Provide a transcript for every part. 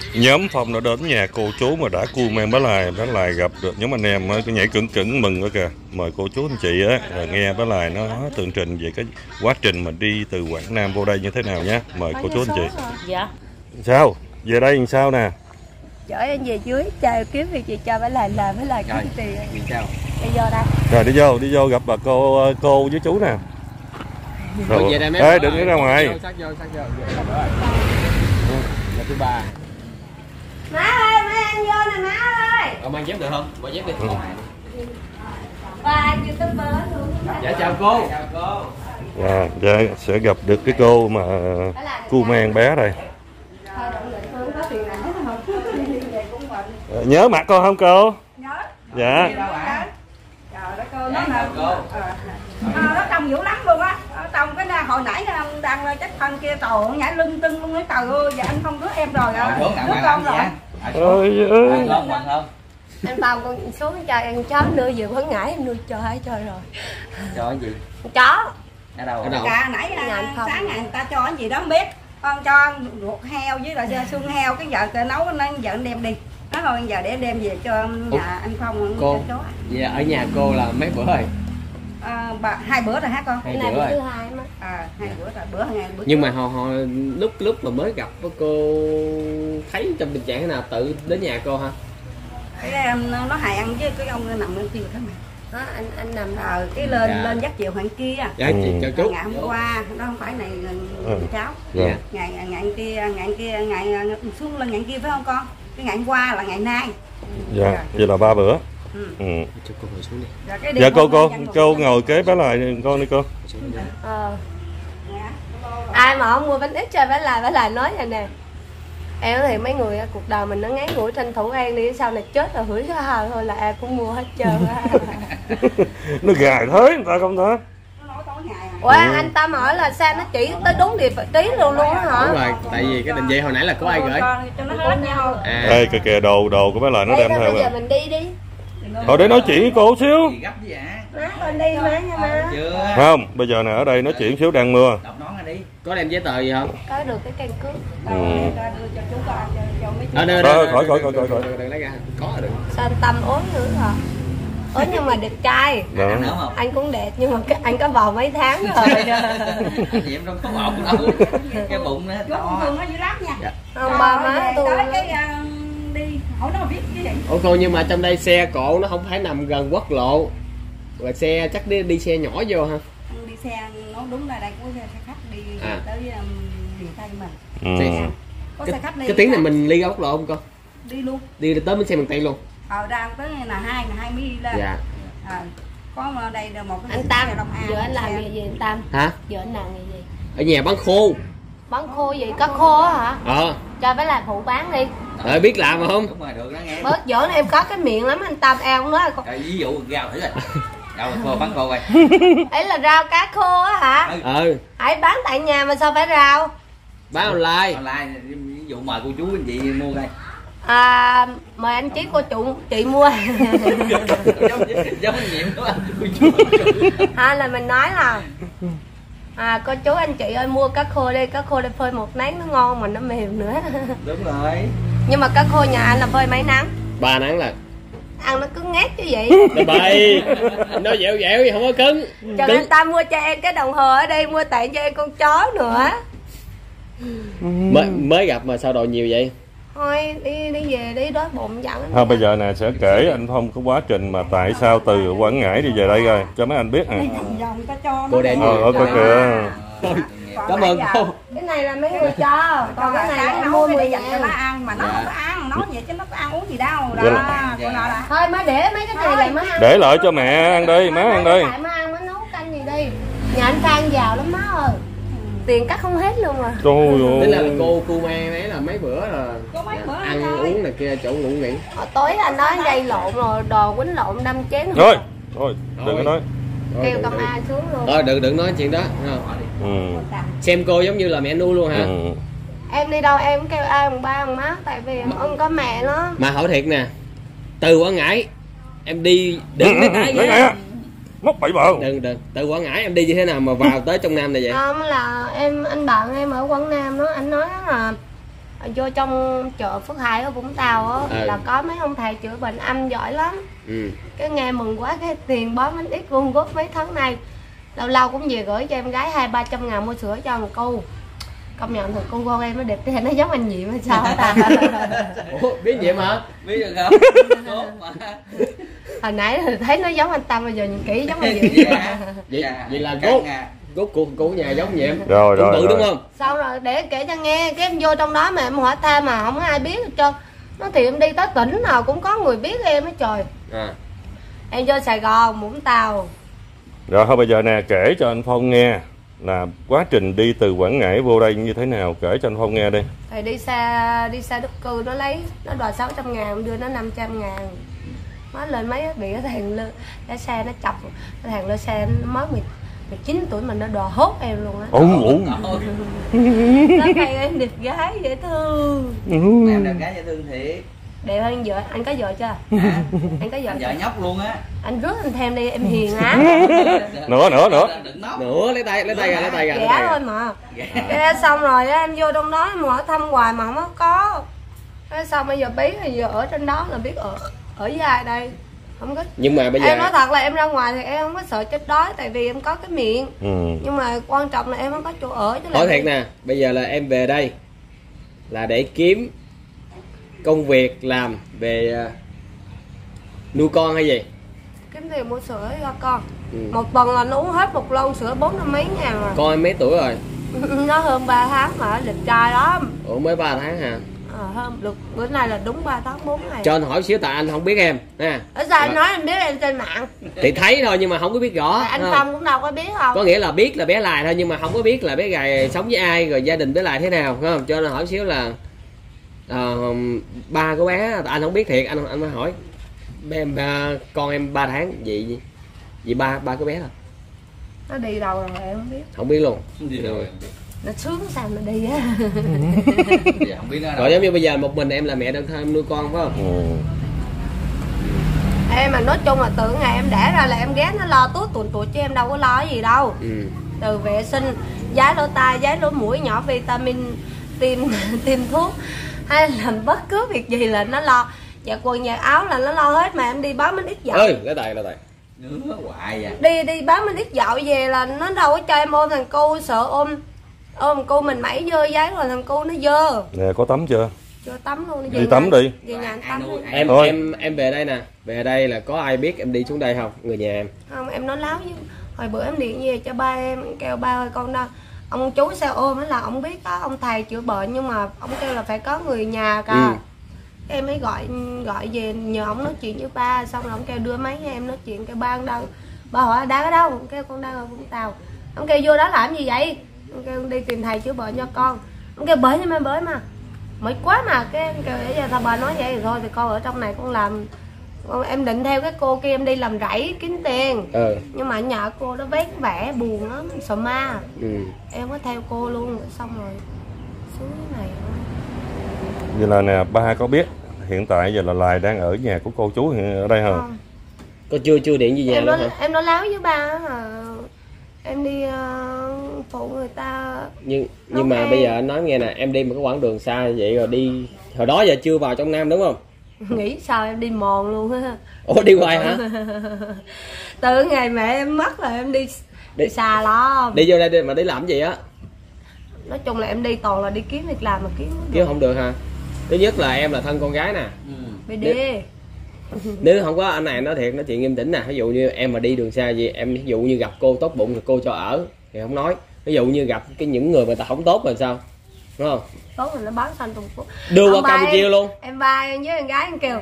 Nhóm Phong đã đến nhà cô chú mà đã cua mang bá lại gặp được nhóm anh em cái nhảy cứng cứng mừng đó kìa. Mời cô chú anh chị á là nghe bá lại nó tường trình về cái quá trình mà đi từ Quảng Nam vô đây như thế nào nhé. Mời cô chú anh chị. Dạ. Sao? Về đây làm sao nè? Chở em về dưới chờ kiếm việc gì cho phải làm với lại kiếm tiền. Vì sao? Đi vô đây. Rồi đi vô gặp bà cô với chú nè. Rồi về đây mấy. Ê đừng đi ra ngoài. Sát vô. Là thứ ba. Má ơi, má ăn vô nè má ơi. Con mang dép được không? Mang dép đi. Ba YouTuber luôn. Dạ chào cô. Dạ sẽ gặp được cái cô mà cua mang bé đây. Nhớ mặt con không cô? Nhớ. Dạ. Trời ơi cô nó là nó trông dữ lắm luôn á. Trông cái hồi nãy đang chắc thân kia trầu nhảy lưng tưng luôn ấy, trời ơi, giờ anh không rước em rồi à. Rước con rồi. Ôi ơi. Anh Phong con xuống cho em chó nuôi vừa Quảng Ngãi em nuôi cho hết trời rồi. Cho cái gì? Chó. Ở đâu? Cả nãy sáng ngày người ta cho cái gì đó không biết. Con cho ruột heo với lại xương heo, cái vợ nấu nên vợ đem đi. Nói thôi giờ để đem về cho nhà anh Phong cô. Chó. Dạ ở nhà cô là mấy bữa rồi? Hai bữa rồi hả con? Hai Này bữa thứ rồi. hai mà. Hai bữa rồi, bữa ngày bữa. Nhưng mà hồi lúc mà mới gặp với cô thấy trong tình trạng thế nào, tự đến nhà cô hả? Cái nó hài ăn với cái ông nằm lên tiêu thế mà. Đó, anh nằm đó. Cái lên dắt chiều hoàng kia. Dạ chị chào chú. Ngày hôm qua nó không phải này cháu. Dạ. Ngày kia xuống lên ngày kia phải không con? Cái ngày hôm qua là ngày nay. Dạ, vậy là 3 bữa. Cho cô ngồi xuống đi. Dạ cô ngồi kế bá lại con đi cô. Ai mà không mua bánh ít cho bả lại nói vậy nè. Em thì mấy người cuộc đời mình nó ngắn ngủi, tranh thủ ăn đi, sau này chết là hửi cái hào thôi là ai cũng mua hết trơn á. Nó gài thế người ta không thế? Ủa anh ta hỏi là sao nó chỉ tới đúng địa tí luôn luôn á hả? Đúng rồi, tại vì cái định vị hồi nãy là có ai gửi. Cho nó hết nhau. Ê kìa đồ của bá lại nó đem theo bây giờ rồi. mình đi đi. Thôi để nói chuyện với cô xíu. Gấp gì ạ? Má con đi má nha má. Chưa. Không, bây giờ nè ở đây nói chuyện xíu đang mưa. Đọc nón ra đi. Có đem giấy tờ gì không? Có được cái căn cước. Cho chú con cho mấy chú. Khỏi. Đừng lấy ra. Có là được. Sao anh Tâm ốm nữa hả? Ốm nhưng mà đẹp trai. Đó. Anh cũng đẹp nhưng mà anh có bầu mấy tháng rồi. Thì em đâu có bầu đâu. Cái bụng nó to. Nó dữ lắm nha. Không ba má tôi. Tới cái đi hỏi nó biết cái gì. Ủa cô, nhưng mà trong đây xe cộ nó không phải nằm gần quốc lộ. Rồi xe chắc đi xe nhỏ vô ha. Đi xe nó đúng là đây có xe khách đi tới miền Tây mình. Có xe khách đi. Cái tiếng này mình đi ra quốc lộ không con? Đi luôn. Đi tới bến xe miền Tây luôn. Đang tới là hai mới đi lên. Dạ. Có đây là một cái Anh Tâm, giờ anh làm nghề gì anh Tâm? Hả? Giờ anh làm nghề gì? Ở nhà bán khô. Bán khô gì? Có khô á hả? Cho phải làm phụ bán đi. Biết làm mà không? Đúng rồi, được đó nghe. Bớt giỡn em có cái miệng lắm anh Tâm, em không nói. Rồi, ví dụ rau thử rồi. Rau khô bán khô rồi. Ấy là rau cá khô á hả? Hãy bán tại nhà mà sao phải rau? Bán online. Online, ví dụ mời cô chú anh chị mua đây. Mời anh Chí cô chị mua. Giống nhiệm đó. Hay là mình nói là cô chú anh chị ơi mua cá khô đi, cá khô đi phơi một nắng nó ngon mà nó mềm nữa. Đúng rồi. Nhưng mà cá khô nhà anh là phơi mấy nắng? 3 nắng là. Ăn nó cứ ngát chứ vậy. Bậy, nó dẻo gì không có cứng. Cho nên ta mua cho em cái đồng hồ ở đây, mua tặng cho em con chó nữa. Mới gặp mà sao đồ nhiều vậy? Thôi đi về đi, đói bụng dẫn. Thôi bây giờ nè sẽ kể anh Phong cái quá trình mà tại sao từ Quảng Ngãi đi về đây coi cho mấy anh biết nè. Cô đem coi kìa. Cảm ơn cô. Cái này là mấy người cho, còn cái này là mua 10 dặn cho nó ăn mà nó không có ăn, nói vậy chứ nó có ăn uống gì đâu. Đó, cô nói là thôi má để mấy cái này lại má ăn. Để lại cho mẹ ăn đi, má ăn đi. Má ăn, má nấu canh gì đi. Nhà anh Phan giàu lắm má ơi. Tiền cắt không hết luôn à. Trời ơi. Tức là cô mang ấy là mấy bữa là ăn uống này kia chỗ ngủ nghỉ. Tối anh nói gây lộn rồi đồ quýnh lộn đâm chén. Thôi đừng có nói. Kêu công an xuống luôn. Thôi đừng nói chuyện đó. Xem cô giống như là mẹ nuôi luôn hả? Em đi đâu em kêu ai ông ba ông má, tại vì ông có mẹ nó. Mà hỏi thiệt nè, từ Quảng Ngãi em đi đừng lấy tay vậy. Móc bậy bợ. Đừng từ Quảng Ngãi em đi như thế nào mà vào tới trong Nam này vậy? Không là anh bạn em ở Quảng Nam đó, anh nói là vô trong chợ Phước Hải ở Vũng Tàu á, là có mấy ông thầy chữa bệnh âm giỏi lắm. Cái nghe mừng quá, cái tiền bó bánh ít vuông góp mấy tháng nay lâu lâu cũng về gửi cho em gái 200-300 ngàn mua sữa cho một cô. Công nhận thật con em nó đẹp trai, nó giống anh Nhiệm hay sao ta? Ủa, biết Nhiệm hả? Biết được không? Hồi nãy thì thấy nó giống anh Tâm, bây giờ nhìn kỹ giống anh Nhiệm. Vậy là gốc của nhà giống Nhiệm. Rồi tự đúng không? Xong rồi để kể cho nghe, cái em vô trong đó mà em hỏi thêm mà không có ai biết hết trơn. Nó thì em đi tới tỉnh nào cũng có người biết em hết trời. Em vô Sài Gòn, Vũng Tàu. Rồi thôi bây giờ nè, kể cho anh Phong nghe là quá trình đi từ Quảng Ngãi vô đây như thế nào, kể cho anh Phong nghe đi. Thì đi xe đất cư nó đòi 600 ngàn, đưa nó 500 ngàn. Nó lên mấy bị cái thằng lái xe nó chọc, cái thằng lái xe nó mới 19 tuổi mà nó đòi hốt em luôn á. Nó hay em đẹp gái dễ thương. Em đẹp gái dễ thương thiệt. Đẹp hơn vợ, anh có vợ chưa? Anh có vợ vợ nhóc luôn á. Anh rước anh thêm đi, em hiền á. Nữa lấy tay ra. Ghẻ thôi mà. Cái xong rồi em vô trong đó em hỏi thăm hoài mà không có. Cái xong bây giờ bí thì giờ ở trên đó là biết ở với ai đây. Không có. Nhưng mà bây giờ em nói thật là em ra ngoài thì em không có sợ chết đói, tại vì em có cái miệng. Nhưng mà quan trọng là em không có chỗ ở chứ. Hỏi thiệt nè, bây giờ là em về đây là để kiếm công việc làm về nuôi con hay gì? Kiếm tiền mua sữa cho con. Một tuần là nó uống hết một lon sữa 400 mấy ngàn rồi. Con em mấy tuổi rồi? Nó hơn 3 tháng mà đẹp trai lắm. Ủa mới 3 tháng hả? Hơn được, bữa nay là đúng 3 tháng 4 ngày. Cho anh hỏi xíu tại anh không biết em nha. Ở sao anh nói em biết em trên mạng? Thì thấy thôi nhưng mà không có biết rõ. Anh Phong cũng đâu có biết không? Có nghĩa là biết là bé Lại thôi nhưng mà không có biết là bé Gài sống với ai, rồi gia đình bé Lại thế nào, phải không? Cho nên hỏi xíu là ba của bé anh không biết thiệt, anh mới hỏi. Con em 3 tháng vậy ba của bé là nó đi đâu rồi em không biết. Không biết luôn. Đi rồi. Nó sướng sao nó đi á. Không biết nó đâu. Rồi giống như bây giờ một mình em là mẹ đơn thân em nuôi con phải không? Em mà nói chung là từ ngày em đẻ ra là em ghét nó lo tuốt tụi chứ em đâu có lo cái gì đâu. Từ vệ sinh, giái lỗ tai, giái lỗ mũi, nhỏ vitamin, tiêm thuốc, hay làm bất cứ việc gì là nó lo. Dạ quần dạ áo là nó lo hết, mà em đi báo mấy ít dạo. Lấy tay. Nướng hoài vậy. Đi báo mấy ít dạo về là nó đâu có cho em ôm thằng cu, sợ ôm cô mình mẩy dơ giấy rồi thằng cu nó dơ. Nè có tắm chưa? Chưa tắm luôn. Đi tắm đi. Về nhà anh tắm. Em về đây nè, về đây là có ai biết em đi xuống đây không? Người nhà em. Không, em nói láo với hồi bữa em điện về cho ba em kêu ba ơi con đâu. Ông chú xe ôm là ông biết có ông thầy chữa bệnh nhưng mà ông kêu là phải có người nhà cả. Em mới gọi về nhờ ông nói chuyện với ba, xong rồi ông kêu đưa máy cho em nói chuyện, kêu ba đâu. Ba hỏi đang ở đâu? Ông kêu con đang ở Vũng Tàu. Ông kêu vô đó làm gì vậy? Ông kêu đi tìm thầy chữa bệnh cho con. Ông kêu bởi nhưng mà bởi mà mệt quá mà, cái em kêu để giờ tao bà nói vậy thì thôi thì con ở trong này con làm. Em định theo cái cô kia em đi làm rẫy kiếm tiền. Nhưng mà nhà cô đó vét vẽ buồn lắm, sợ ma. Em có theo cô luôn, xong rồi xuống cái này. Vậy là nè, ba có biết hiện tại giờ là Lại đang ở nhà của cô chú ở đây không? Có chưa điện gì nhà luôn hả? Em nói láo với ba em đi phụ người ta. Nhưng mà bây giờ anh nói nghe nè, em đi một cái quãng đường xa vậy rồi đi, hồi đó giờ chưa vào trong Nam đúng không? Nghĩ sao em đi mòn luôn á. Ủa đi hoài hả? Từ ngày mẹ em mất là em đi xa lắm. Đi vô đây mà đi làm gì á? Nói chung là em đi toàn là đi kiếm việc làm mà kiếm không được hả? Thứ nhất là em là thân con gái nè. Nếu không có anh này nói thiệt, nói chuyện nghiêm tĩnh nè. Ví dụ như em mà đi đường xa gì, em ví dụ như gặp cô tốt bụng thì cô cho ở thì không nói. Ví dụ như gặp những người mà ta không tốt rồi sao, đúng không? Tốt rồi nó bán xanh Trung Quốc. Đưa qua Campuchia luôn. Em ba em với em gái em kêu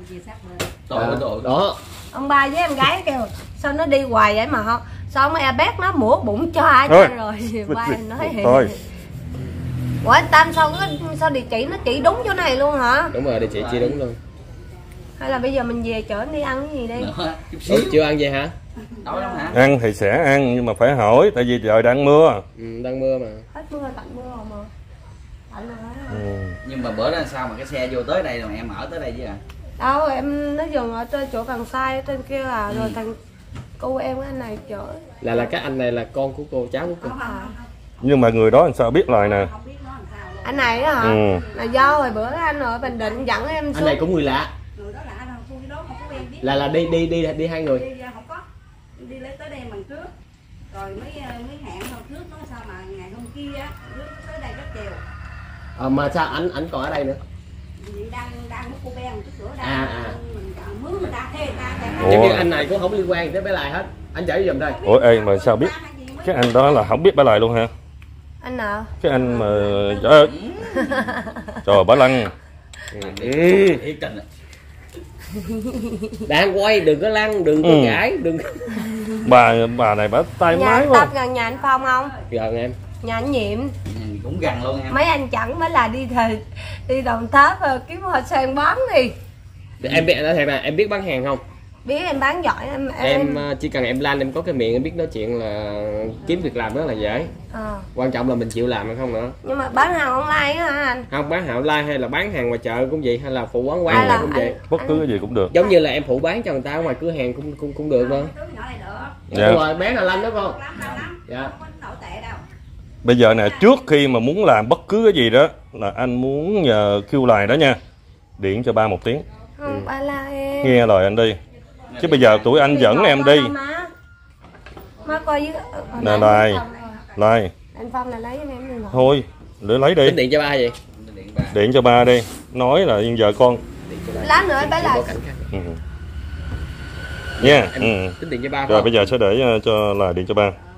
đó. Ông ba với em gái kêu sao nó đi hoài vậy mà không? Sao ông Airbag nó mổ bụng cho ai cho rồi. Ba em nói thôi. Ủa anh Tâm sao địa chỉ nó chỉ đúng chỗ này luôn hả? Đúng rồi, địa chỉ chỉ đúng luôn. Hay là bây giờ mình về chở đi ăn cái gì đi? Chưa ăn gì hả? Ăn thì sẽ ăn nhưng mà phải hỏi, tại vì trời đang mưa. Đang mưa mà. Hết mưa, tạnh mưa rồi mà. Tạnh rồi. Nhưng mà bữa đó sao mà cái xe vô tới đây rồi em ở tới đây chứ à? Đâu em nó dừng ở trên chỗ Cần Sai trên kia là rồi thằng cô em cái anh này chở. Là cái anh này là con của cô, cháu của cô. Nhưng mà người đó làm sao biết Lại nè? Anh này á hả? Là do hồi bữa anh ở Bình Định dẫn em xuống. Anh này cũng người lạ. Người đó lạ đâu, tôi đó không có quen biết. Là đi hai người. Đi không có. Đi lấy tới đây bằng trước. Rồi mới hẹn hôm trước nói sao mà ngày hôm kia á, tới đây rất chiều. Mà sao anh còn ở đây nữa? Vì đang hút cô ben chút sữa đang mình mướn người ta thuê người ta. Giống như anh này cũng không liên quan tới bé Lai hết. Anh chỉ giùm đây. Ủa ê mà sao biết cái anh đó là không biết Bả Lại luôn hả? Anh nào? Cái anh mà trời Bả Lăng. Thiệt tình. Đang quay đừng có lăn, đừng có gãi, đừng. Bà này bả tay Nhà máy anh quá. Tập gần nhà anh Phong không? Gần em. Nhà anh Nhiệm. Cũng gần luôn em. Mấy anh chẳng mới là đi Đồng Tháp kiếm hoa sen bán đi. Em biết nói thiệt là em biết bán hàng không? Biết em bán giỏi Em chỉ cần em lan em có cái miệng em biết nói chuyện là kiếm việc làm rất là dễ. Quan trọng là mình chịu làm hay không nữa. Nhưng mà bán hàng online á hả anh? Không bán hàng online hay là bán hàng ngoài chợ cũng vậy, hay là phụ quán là cũng vậy. Bất cứ cái gì cũng được. Giống như là em phụ bán cho người ta ở ngoài cửa hàng cũng được nữa. Dạ. Đúng rồi, bé nào Lanh đó con. Dạ. Bây giờ nè, trước khi mà muốn làm bất cứ cái gì đó là anh muốn nhờ kêu Lai đó nha, điện cho ba một tiếng. Không, ba la em. Nghe lời anh đi. Chứ bây giờ tụi anh dẫn em đi. Má coi với Nè Lai. Anh Phong là lấy cho em đi. Thôi, để lấy đi. Tính điện cho ba gì? Điện cho ba đi. Nói là vợ con. Lát nữa bé lại. Nha. Tính điện cho ba. Rồi bây giờ sẽ để cho là điện cho ba.